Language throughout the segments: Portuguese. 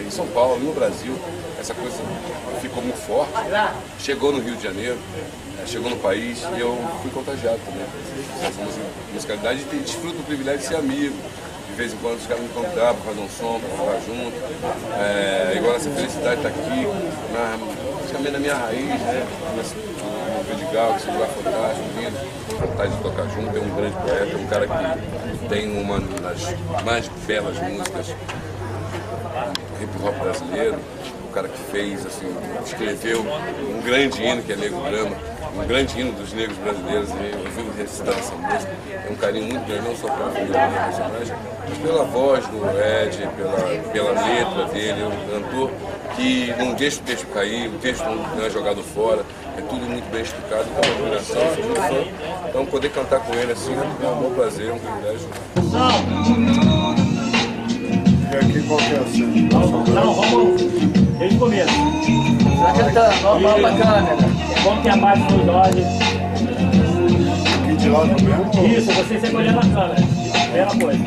em São Paulo, no Brasil, essa coisa ficou muito forte. Chegou no Rio de Janeiro, chegou no país e eu fui contagiado também. Essa musicalidade e desfruto do privilégio de ser amigo. De vez em quando os caras me convidavam para fazer um som, para falar junto. Igual essa felicidade está aqui, praticamente na minha raiz, né? No Vidigal, esse lugar fantástico, lindo. Vontade de tocar junto, é um grande poeta, um cara que tem uma das mais belas músicas do hip hop brasileiro. O cara que fez, assim, escreveu um grande hino que é Negro Drama, um grande hino dos negros brasileiros, e eu vi recitar essa música. É um carinho muito grande, não só pela família do personagem, mas pela voz do Ed, pela letra dele, é um cantor que não deixa o texto cair, o texto não é jogado fora, é tudo muito bem explicado, então é uma admiração, sou muito fã. Então poder cantar com ele assim é um bom prazer, é um privilégio. E aqui qual que é a cena? Não, vamos desde o começo. Tá cantando, normal pra câmera. Como que abaixa os olhos. Aqui de lado mesmo? Isso, você sempre olhando na câmera. Primeira coisa.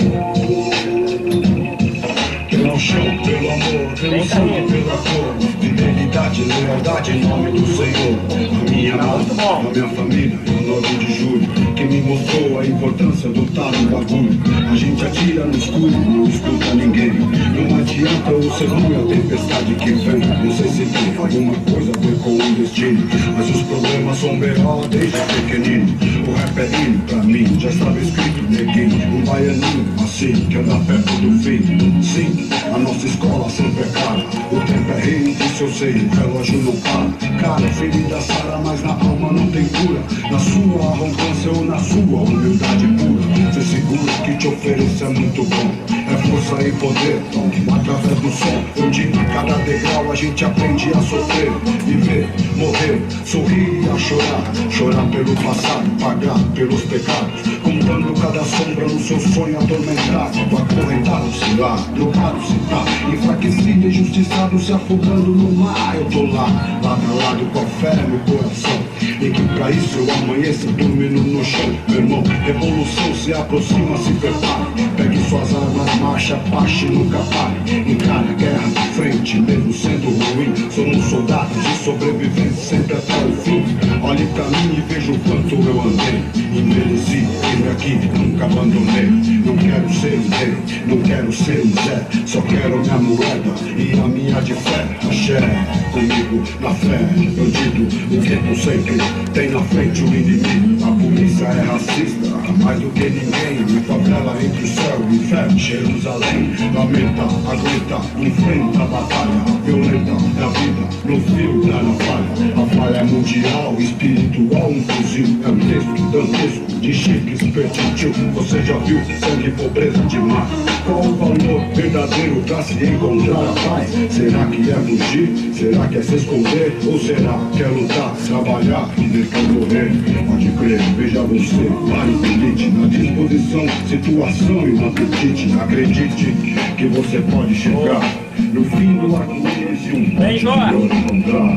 Pelo chão, pelo amor, pelo sangue, pela cor, fidelidade, lealdade em nome do Senhor. A minha mãe, a minha família, em 9 de julho, que me mostrou a importância do tal bagulho. A gente atira no escuro, não escuta ninguém. Não adianta o segundo, a tempestade que vem. Não sei se tem alguma coisa a ver com o destino, mas os problemas são B.O. desde pequenino. O rap é hino pra mim, já estava escrito neguinho. Um baianinho assim, que anda perto do fim. Sim, a nossa escola sempre é cara. O tempo é rei, isso eu sei, o relógio não para. Cara, ferida sara, mas na alma não tem cura. Na sua arrogância ou na sua humildade pura. Você segura que te ofereça é muito bom. É força e poder, através do som. Onde a cada degrau a gente aprende a sofrer. Viver, morrer, sorrir e a chorar. Chorar pelo passado, pagar pelos pecados. Contando cada sombra no seu sonho atormentado. Acorrentado, se lá, drogado, se tá. Enfraquecido, injustiçado, se afogando no mar. Eu tô lá, lado a lado com a fé no coração. E que pra isso eu amanheça dormindo no chão. Meu irmão, revolução se aproxima, se prepare. Pegue suas armas, marcha, pache, nunca pare. Encare a guerra de frente, mesmo sendo ruim. Somos soldados de sobrevivência sempre até o fim. Olhe pra mim e veja o quanto eu andei. Envelheci, vim aqui, nunca abandonei. Não quero ser um rei, não quero ser um Zé. Só quero minha moeda e a minha de fé. Axé, comigo na fé, bandido. O preconceito tem na frente o inimigo. A polícia é racista, mais do que ninguém. Me favela entre o céu e o inferno. Jerusalém, lamenta, aguenta, enfrenta a batalha violenta da vida, no fio da navalha. A falha é mundial, espiritual, um fuzil. É um texto dantesco de Shakespeare. Você já viu sangue e pobreza demais? Qual o valor verdadeiro pra se encontrar a paz? Será que é fugir? Será que é se esconder? Ou será que é lutar, trabalhar e depois morrer? Pode crer, veja você, pare elite. Na disposição, situação e no apetite. Acredite que você pode chegar no fim do arco-íris e um ponto de encontrar.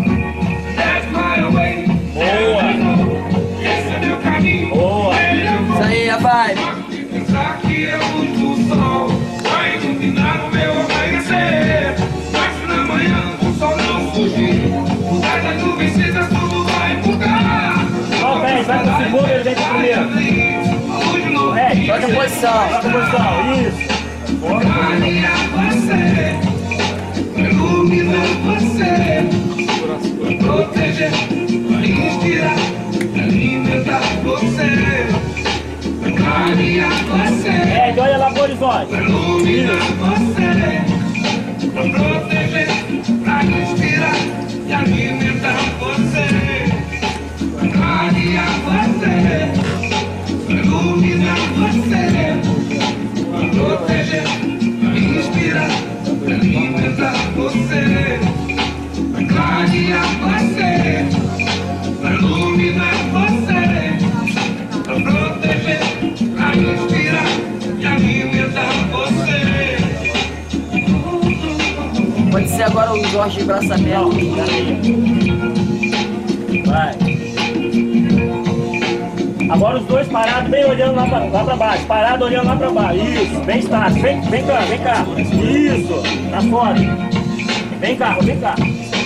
Boa! Isso aí, rapaz! Que é luz do sol, vai iluminar o meu amanhecer. Mas na manhã o sol não fugir, mudar das nuvens cinzas, tudo vai mudar. Ó, vai pro segundo, ele vem pro primeiro. Troca a posição. Troca a posição, isso. Clarear você, iluminar você, proteger, inspirar, alimentar você. Clarear você, olha lá pro horizonte. iluminar você, pra proteger, pra inspirar e alimentar você. Clarear você, iluminar você, pra proteger, pra inspirar e alimentar você. Clarear você, pra iluminar você, pra proteger, pra inspirar e alimentar você. Pode ser agora o Jorge de braço aberto. Vai. Agora os dois parados, bem olhando lá pra baixo. Parado olhando lá pra baixo. Isso, bem estático. Vem cá, vem cá. Isso, tá fora. Vem cá, vem cá.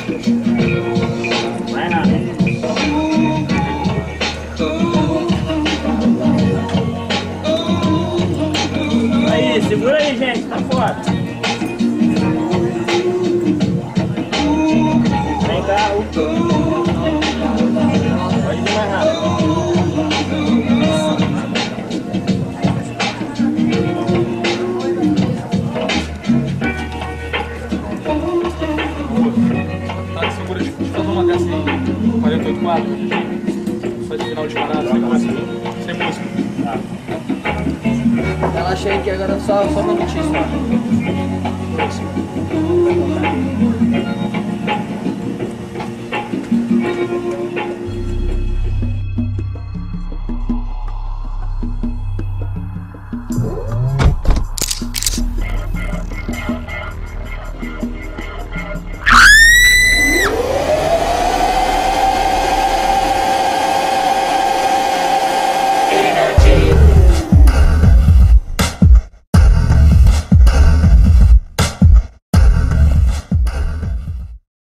Mais rápido. Aí, segura aí, gente, tá fora. Vem cá. Pode ir mais rápido. Tá, segura, deixa eu fazer uma dessa aí. 48 quadros. Só de final de parada, sem música. Sem música. Relaxa aí que agora só uma notícia.